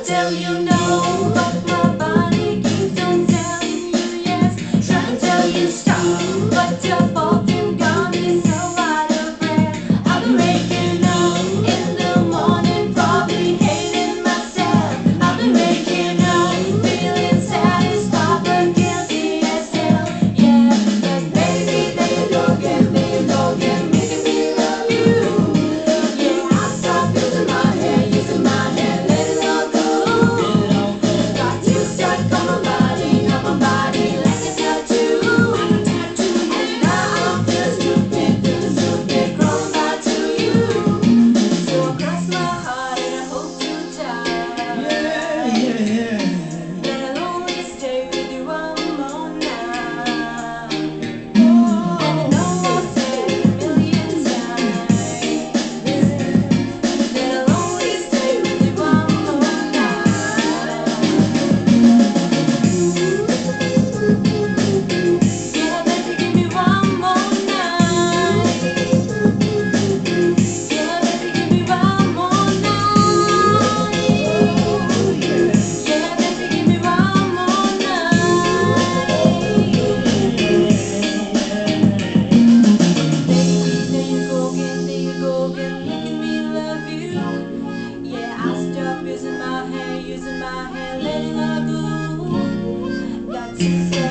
tell you no, but my body keeps on telling you yes. Trying to tell you stop, but you're falling gone. You're so out of breath. I've been waking up in the morning, probably hating myself. I've been waking up feeling satisfied but guilty as hell. Yeah, but baby, there you go again, making me love you. Yeah, I stop using my hair, let it all go. Got you stuck on my body like a tattoo. And now I'm feeling stupid, crawling back to you. So cross my heart and I hope to die. That I'll only stay with you one more night. And I know I've said it a million times. That I'll only stay with you one more night. Yeah, baby, give me one more night. Yeah, baby, give me one more night. Yeah, baby, give me one more night. Baby, there you go again, making me love you. Yeah, I stop using my hair, letting her go. Got you